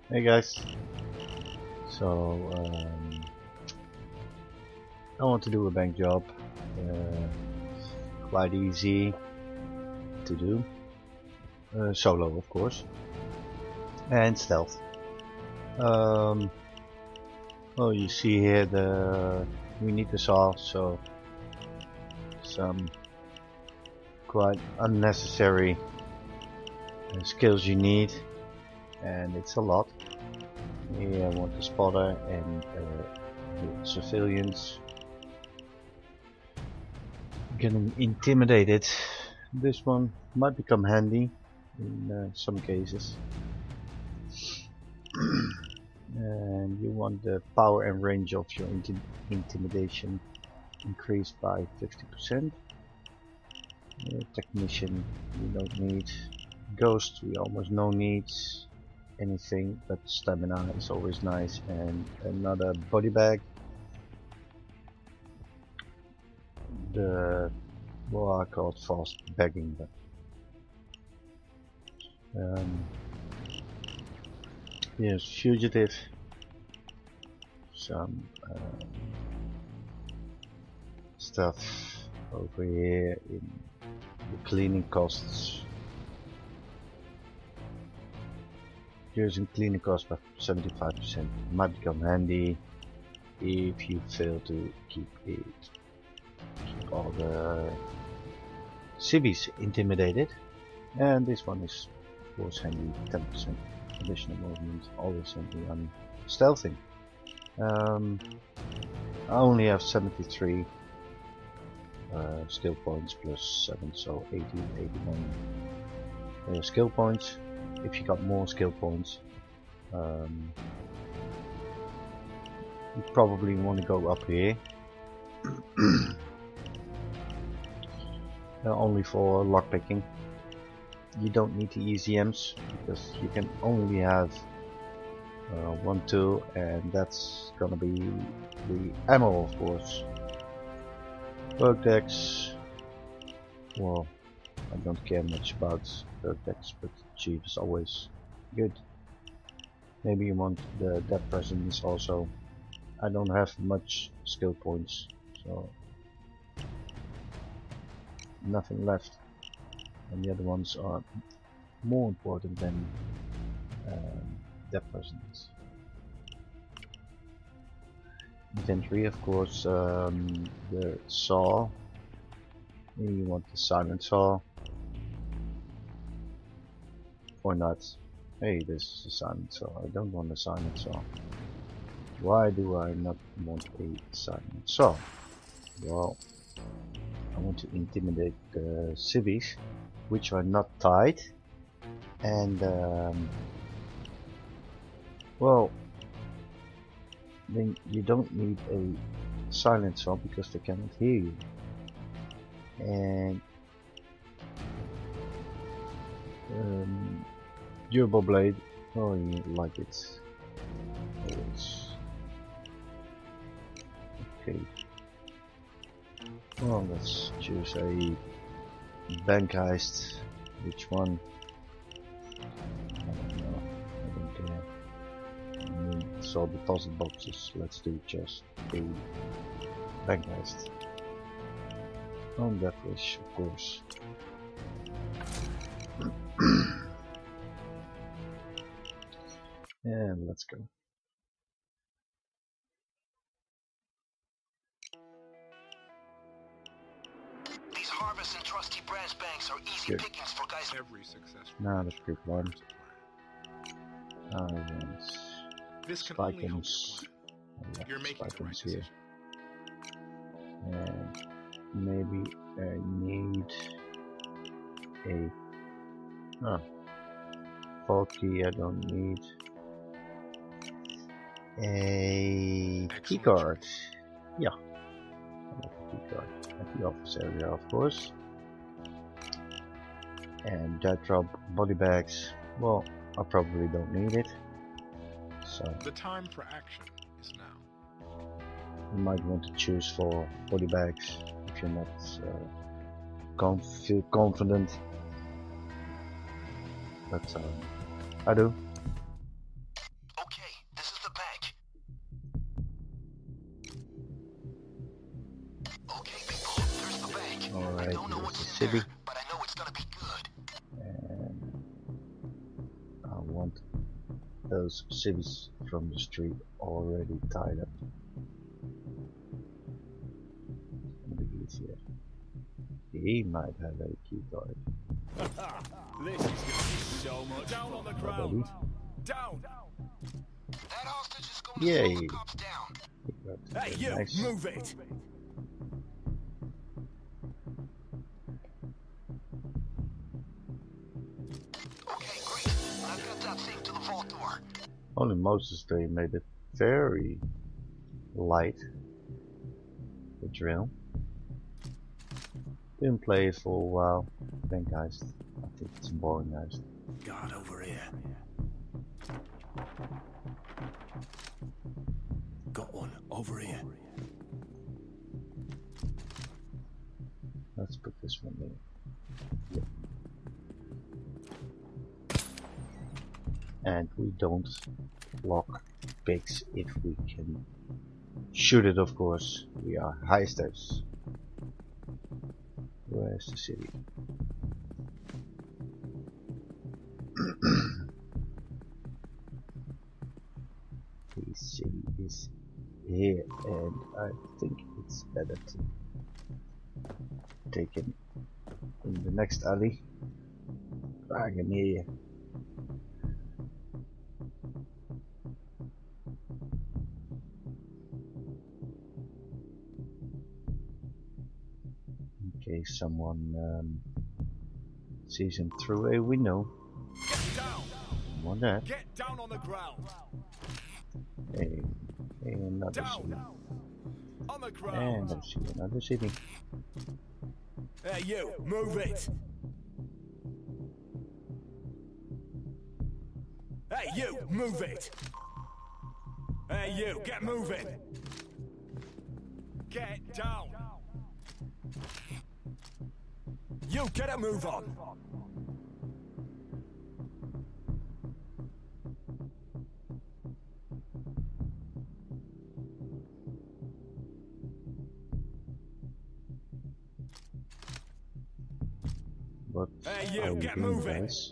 Hey guys, so I want to do a bank job, quite easy to do, solo of course, and stealth. Well, you see here we need the saw, so some quite unnecessary skills you need, and it's a lot. Here I want the spotter and the civilians. Getting intimidated. This one might become handy in some cases. And you want the power and range of your intimidation increased by 50%. Technician we don't need. Ghost we almost no need anything, but stamina is always nice, and another body bag. Well, I call it fast bagging, but here's fugitive. Some stuff over here in the cleaning costs. Using cleaning costs by 75% might become handy if you fail to keep all the civs intimidated, and this one is of course handy. 10% additional movement, always handy on stealthing. I only have 73 skill points plus 7, so 81 skill points. If you got more skill points, you probably want to go up here. Only for lockpicking. You don't need the ECMs because you can only have one tool, and that's gonna be the ammo, of course. Perk decks, well, I don't care much about perk decks, but chief is always good. Maybe you want the dead presence also. I don't have much skill points, so nothing left, and the other ones are more important than dead presence. Inventory, of course, the saw. You want the silent saw or not? Hey, this is a silent saw. I don't want a silent saw. Why do I not want a silent saw? Well, I want to intimidate the civs, which are not tied, and well, then you don't need a silent saw because they cannot hear you. And durable blade, oh, you like it always. Okay, well, let's choose a bank heist. Which one? I don't know, I don't care. So deposit boxes, let's do just a bank heist. On that wish, of course. And let's go. These harvest and trusty branch banks are easy pickings for guys. Every successful. Now let's pick one. This can only help your plan. You're making the right here. decision. And maybe I need a vault key. I don't need a key card. Yeah, I like a key card at the office area, of course. And that drop body bags. Well, I probably don't need it. So the time for action is now. You might want to choose for body bags if you're not feel confident, but I do. city. but I know it's gonna be good. And I want those civs from the street already tied up. It's gonna be easier. He might have a key card. This is gonna be so much down on the ground. Already. Down. That hostage is going to Yay. slow the cops down. Hey, you, Nice. move it. Okay, great. I've got that thing to the vault door. Only Moses they made it very light. The drill. Didn't play it for a while. Thank heist. I think it's a boring heist. Guard over here. Got one over here. Let's put this one in. Yep. And we don't block pigs if we can shoot it, of course. We are heisters. Where's the city? The city is here, and I think it's better to take him in the next alley. I can hear you. In case someone sees him through a window. Get down. Want that? Get down on the ground. Hey, another city. Down. On the And ground. I see another city. Hey, you, move it. Hey, you, move it. Hey, you, get moving. Get down. You, get a move on. What Hey, you, are you get doing, moving. guys?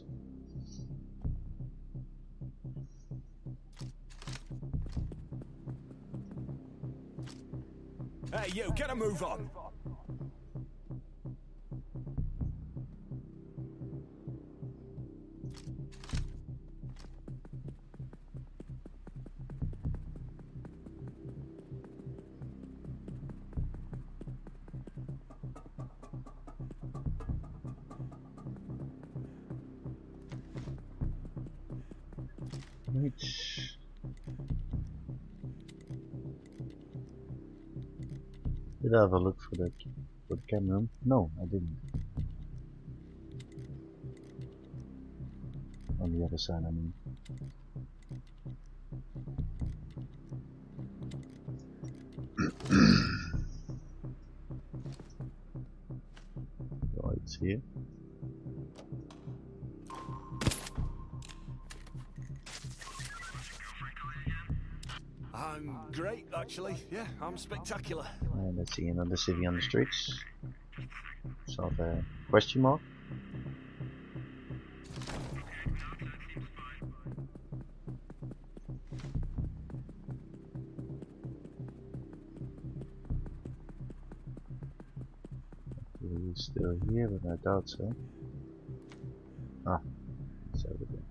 Hey, you, get a move on. Which did I have a look for the camera room? No, I didn't. On the other side, I mean. Oh, it's here. I'm great, actually. Yeah, I'm spectacular. And let's see another city on the streets. So the question mark. He's still here, but I doubt so. Ah, it's over there.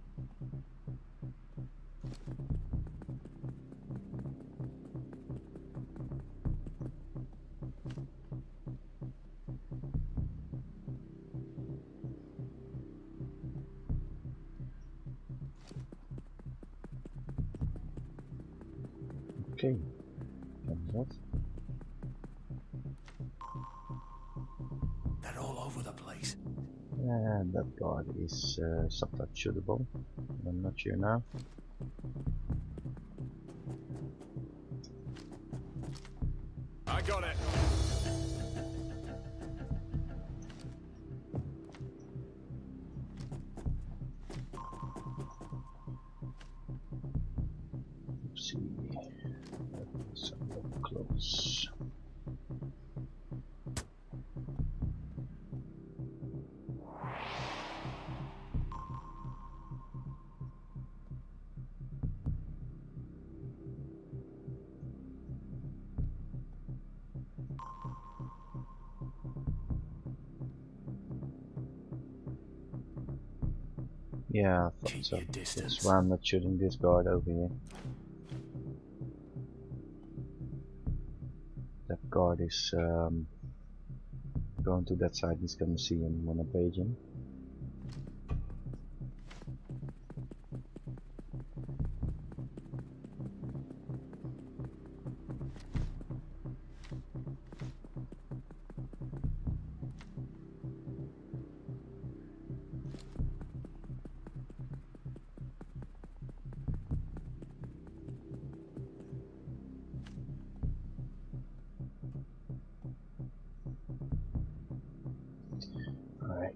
Okay, comes off. They're all over the place. And that guard is somewhat shootable. I'm not sure now. I got it. Let's see. That was somewhat close. Yeah, I thought Keep so. your distance. That's why I'm not shooting this guard over here. That guard is going to that side. He's gonna see him when I page him. Alright.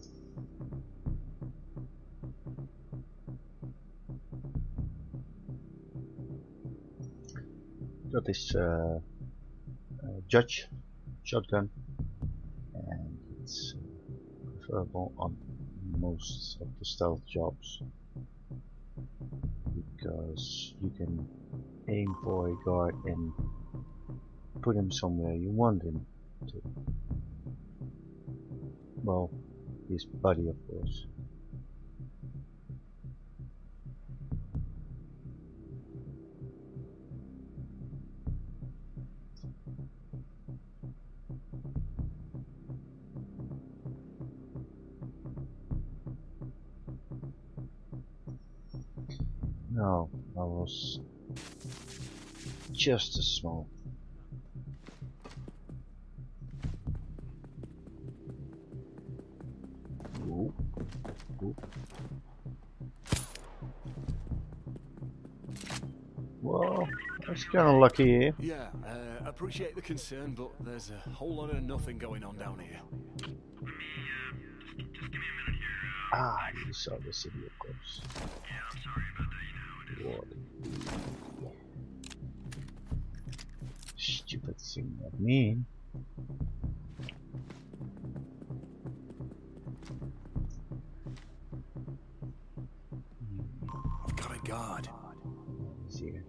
Got this judge shotgun, and it's preferable on most of the stealth jobs because you can aim for a guard and put him somewhere you want him to. Well, his body, of course. No, I was just as small. Ooh. Ooh. Well, that's kind of lucky here. Yeah, appreciate the concern, but there's a whole lot of nothing going on down here. Ah, you saw the city, of course. Yeah, I'm sorry about that, you know. What? Stupid thing like me. I've got a guard. He's here.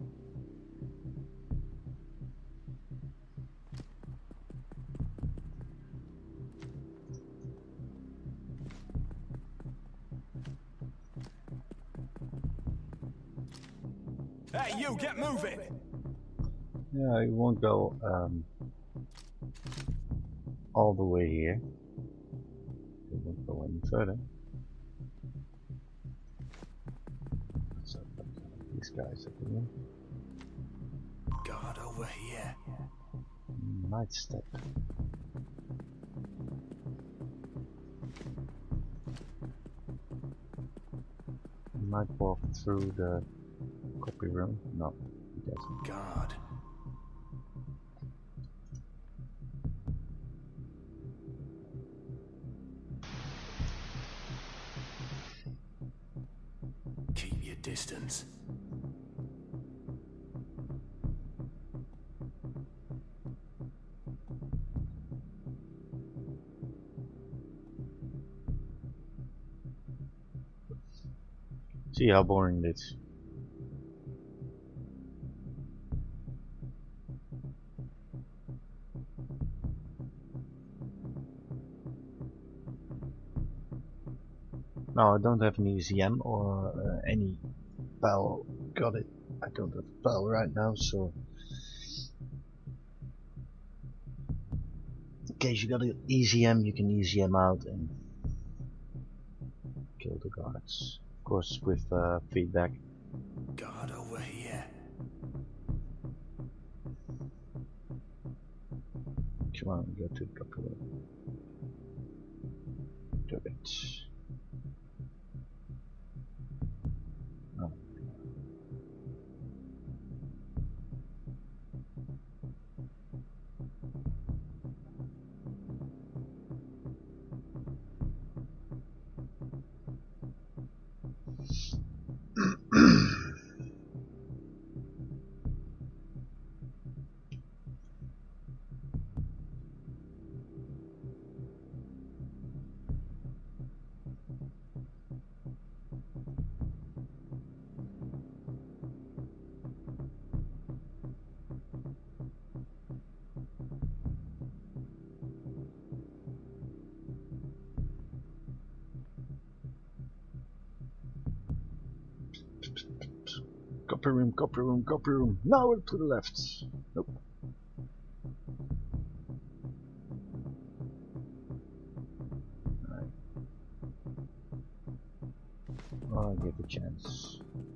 Hey, you, get moving! Yeah, he won't go all the way here. He won't go any further. So these guys are here. Guard over here. Might step. He might walk through the copy room. No, he doesn't. Guard. Keep your distance. See how boring it is. No, I don't have an ECM or any PAL. Got it. I don't have a PAL right now, so in case you got an ECM, you can ECM out and kill the guards. Of course, with feedback. Guard over here. Come on, go to the copy room. Do it. Oh. Copy room, copy room, copy room. Now to the left. Nope. Alright. I'll give a chance.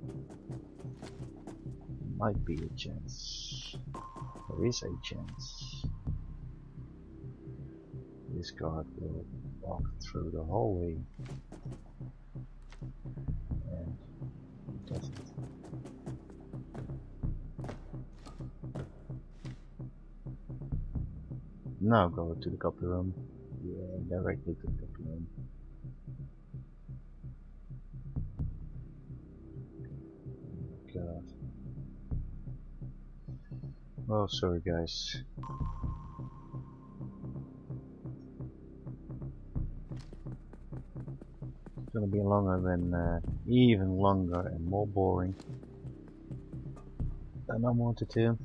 Might be a chance. There is a chance. This guard will walk through the hallway. And he doesn't. Now go to the copy room. Yeah, directly to the copy room. God. Oh, sorry guys. It's gonna be longer than, even longer and more boring than I wanted to.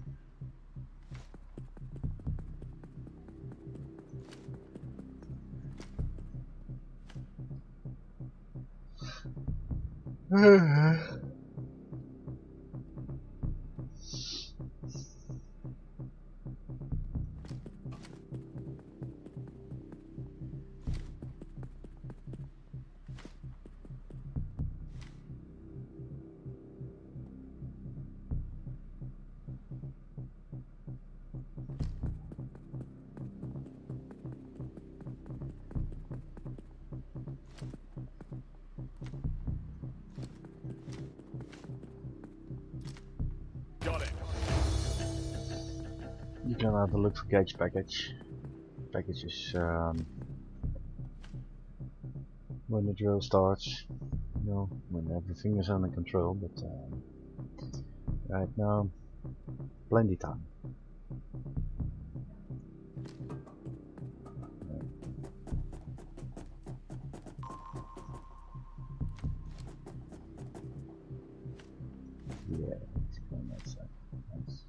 Got it. You can have a look for gauge package. Packages when the drill starts, you know, when everything is under control. But right now, plenty time. Yeah, it's going outside. Nice.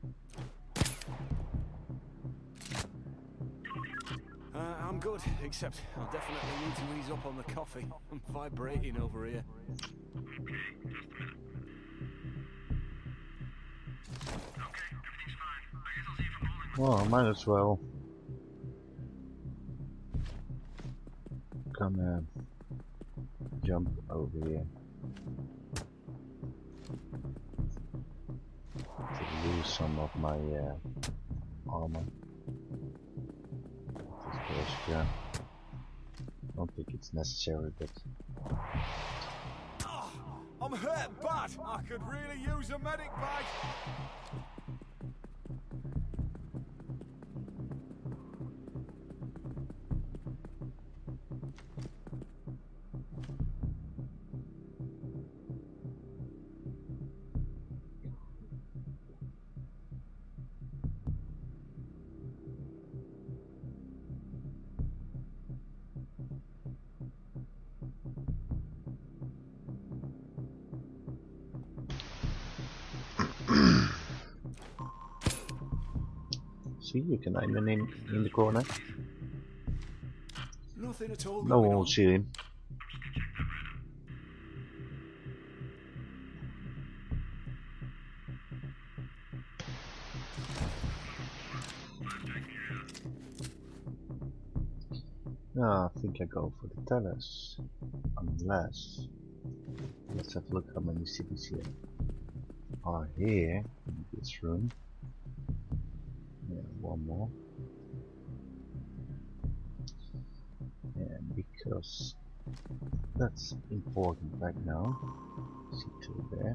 I'm good, except I'll definitely need to ease up on the coffee. I'm vibrating over here. Well, I might as well come jump over here to lose some of my armor. Yeah. I don't think it's necessary, but Oh, I'm hurt bad. I could really use a medic bag. see, you can aim him in the corner. Nothing at all. No one will see him. No, I think I go for the tellers. Unless, let's have a look how many cities here are here in this room. Yeah, one more. And because that's important right now, C2 there.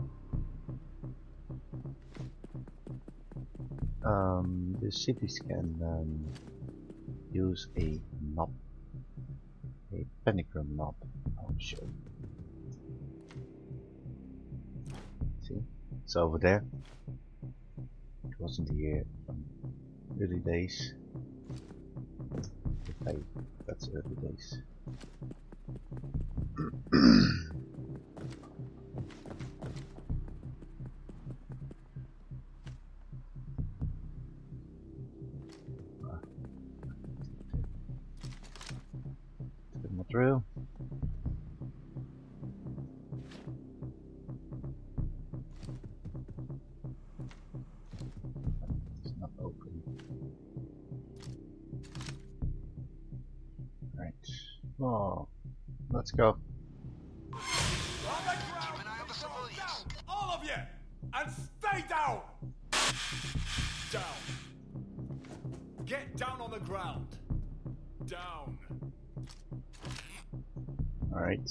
The cities can use a knob, a pentagram knob. I'll show you. See, it's over there. It wasn't here from early days. Hey, that's early days. Through. Oh, let's go. On the ground! Keep an eye on the civilians. Down! All of you! And stay down! Down. Get down on the ground. Down. Alright.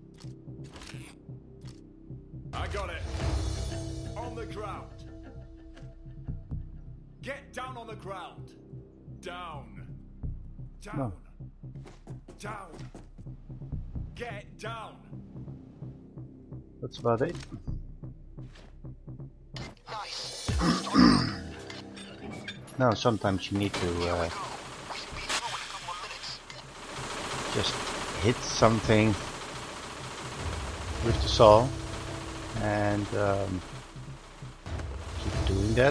I got it. On the ground. Get down on the ground. Down. Down. No. Down. Get down. That's about it. Nice. Start. Now sometimes you need to We should be through in a couple of minutes. just hit something with the saw and keep doing that.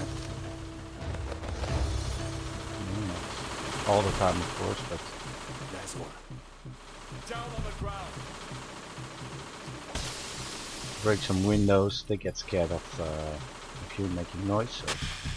Not all the time, of course, but Nice one. Down on the ground. break some windows. They get scared of you making noise. So.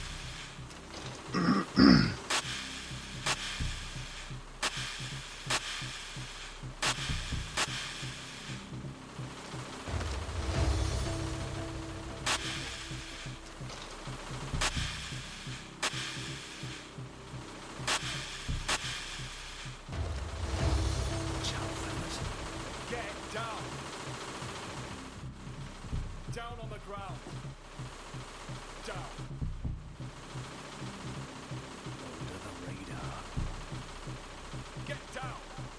Get down. Down on the ground. Down. Under the radar. Get down.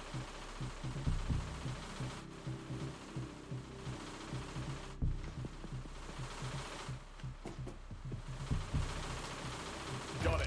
Got it.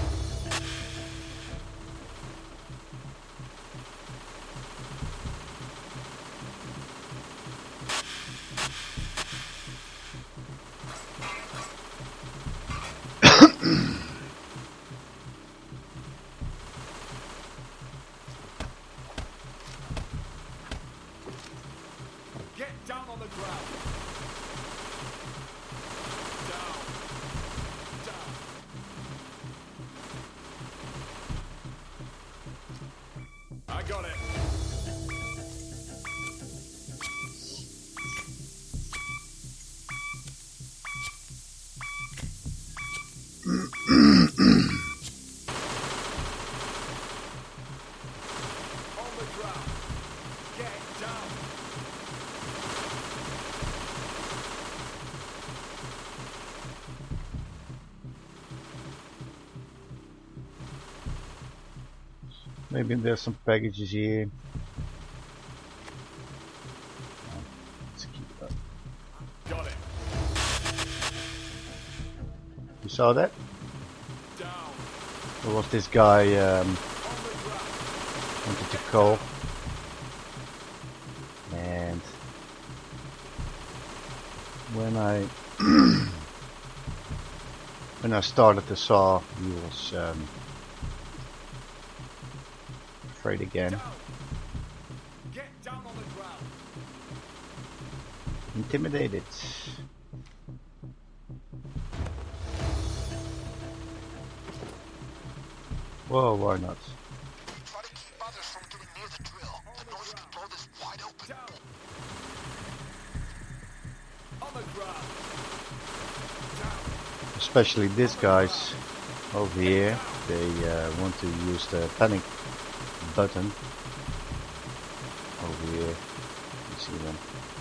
Get down on the ground. Down. Down. I got it. On the ground. Get down. Maybe there's some packages here. Let's keep that. Got it. You saw that? Down. There was this guy On the ground. wanted to call, and when I started the saw, he was afraid again. Down. Get down on the ground. Intimidated. Whoa, why not? Try to keep others from getting near the drill. The noise can blow this wide open. Down. On the ground. Down. Especially these guys over here, they want to use the panic button over here. You see them.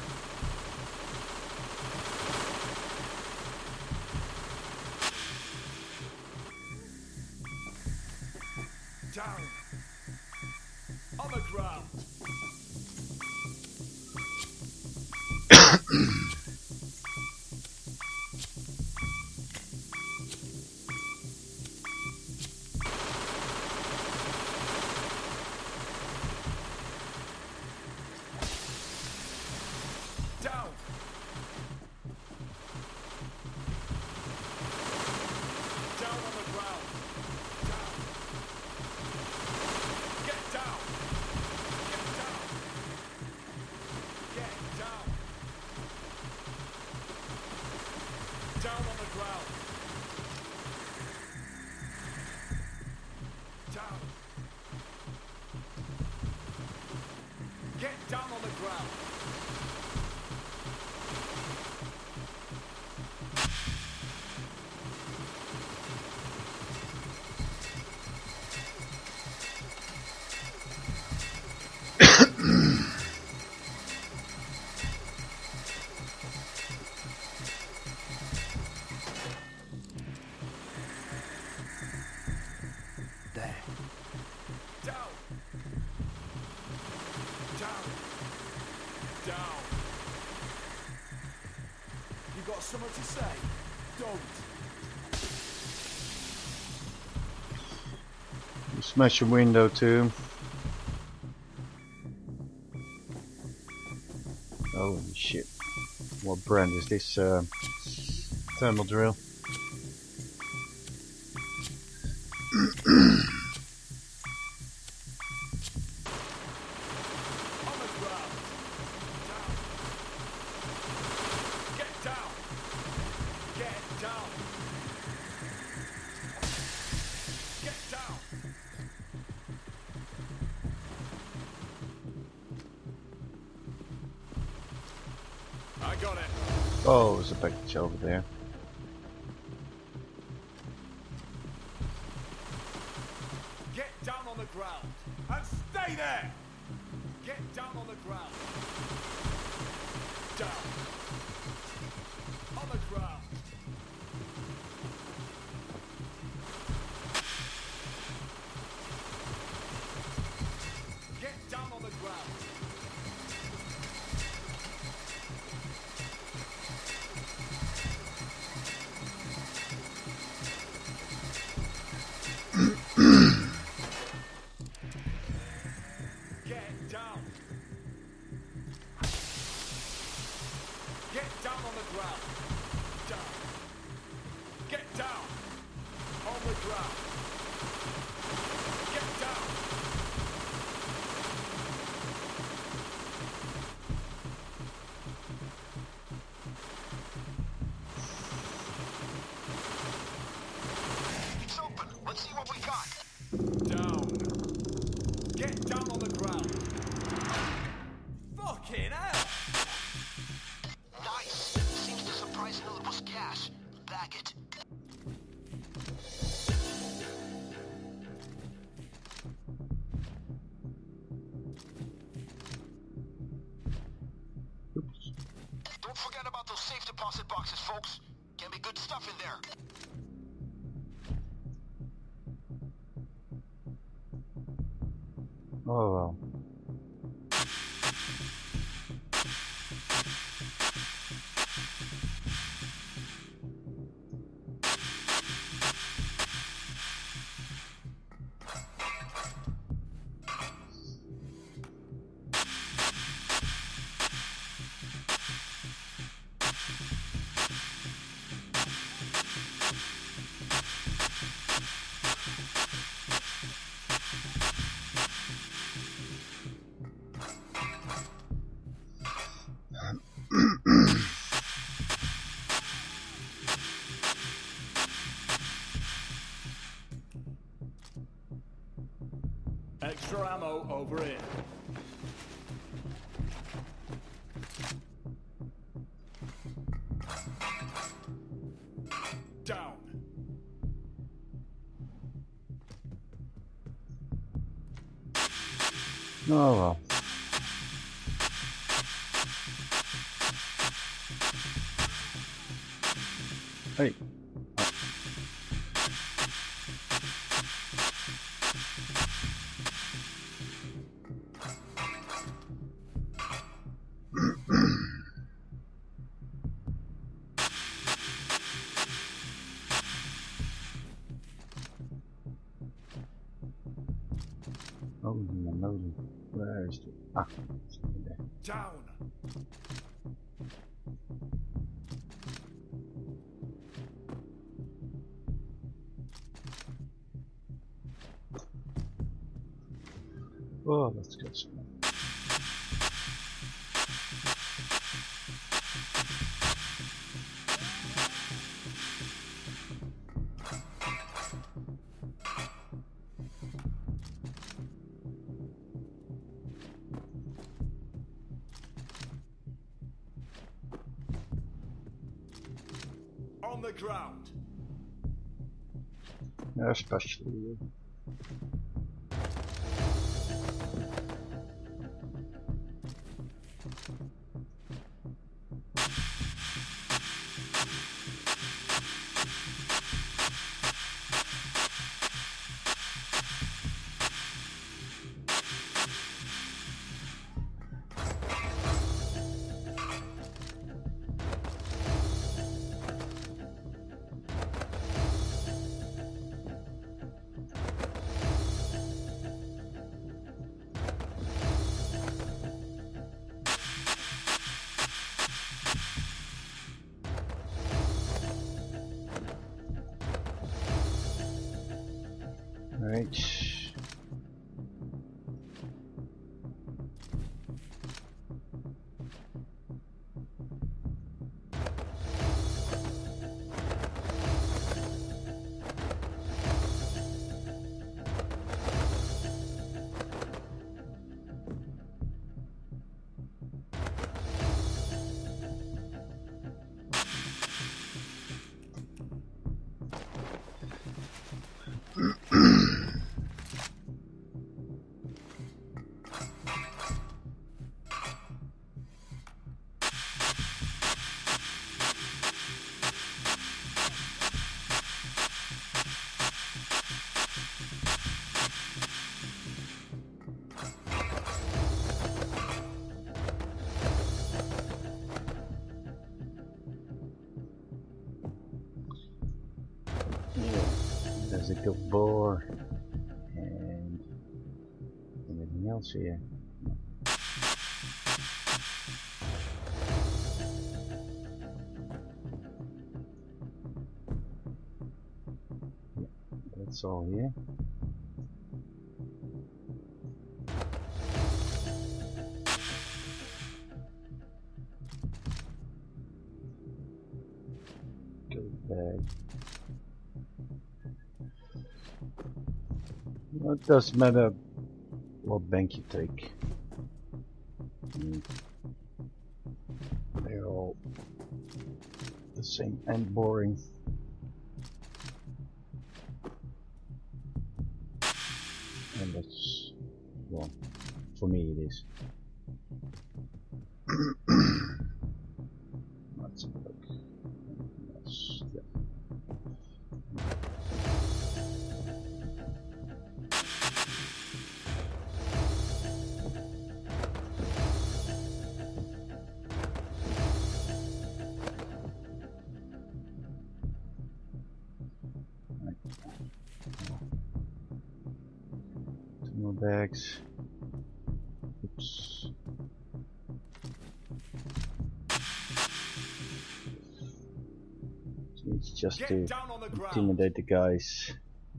Down. On the ground. Down. Down on the ground. Down. Get down. Get down. Get down. Down on the ground. Down. something to say? Don't. You smash a window too. Holy shit. What brand is this thermal drill? On the ground. Down. Get down. Get down. Get down. I got it. Oh, there's a package over there. Get down on the ground and stay there. Get down on the ground. Down. On the ground. Get down on the ground. Get down. Get down on the ground. Down. Get down. On the ground. Get down. It's open. Let's see what we got. Down. Get down on the ground. Fucking hell! Nice. Seems to surprise know it was gas. Bag it. Oops. Don't forget about those safe deposit boxes, folks. Can be good stuff in there. Oh well. Extra ammo over here. Down. Oh well. Hey. Oh, no. Where is it? Ah, it's over there. Down. Oh, let's get some. On the ground. Yeah, especially you. Alright. There's a good boar and anything else here. That's all here. Go back. Well, it doesn't matter what bank you take. They're all the same and boring. And that's, well, for me it is. Let's have a look. Yes, yeah. More bags. Oops. So it's just Get to down on the ground. intimidate the guys.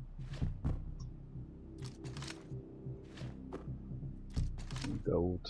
Gold.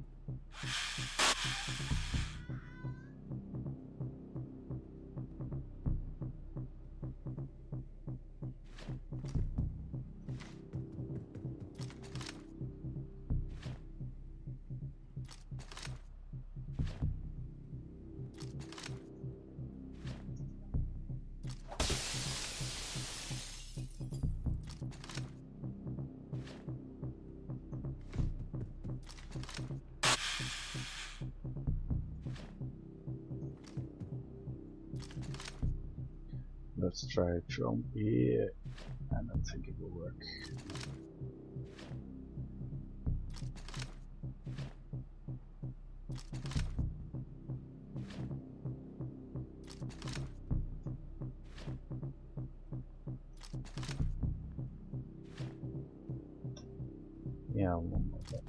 Let's try it from here. I don't think it will work. Yeah, one more bit.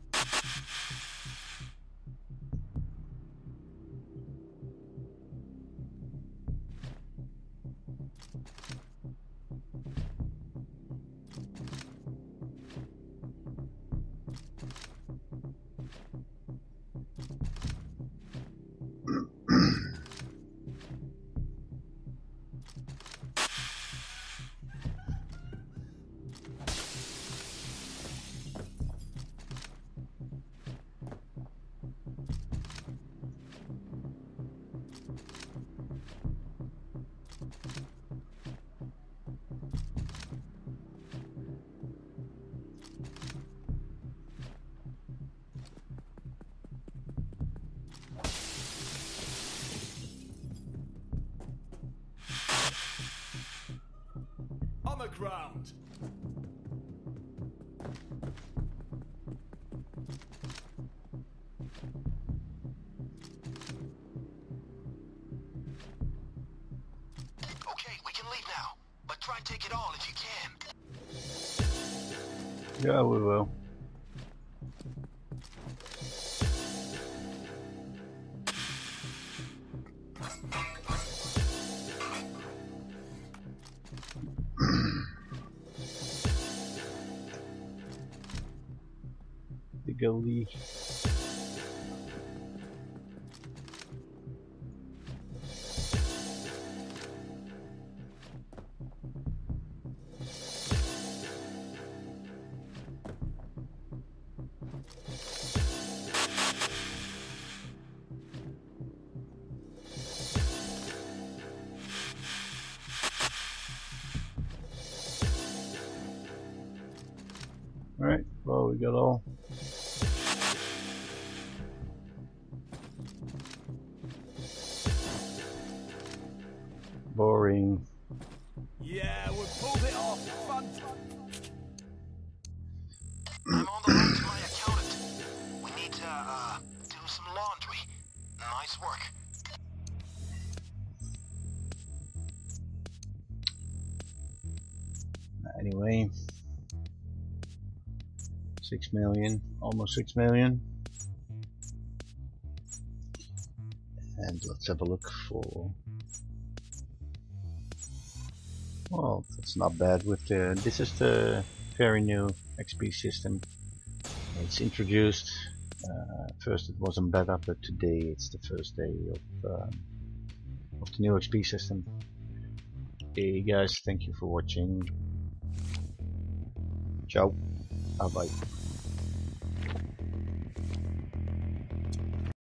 On the ground. Okay, we can leave now, but try and take it all if you can. Yeah, we will. goalie. Alright, well, we got all. Boring. Yeah, we pulled it off. Fun. I'm on the line to my accountant. We need to, do some laundry. Nice work. Anyway, 6 million, almost 6 million. And let's have a look for. Well, that's not bad with the. This is the very new XP system. It's introduced. First it was in beta, but today it's the first day of the new XP system. Hey guys, thank you for watching. Ciao. Bye bye.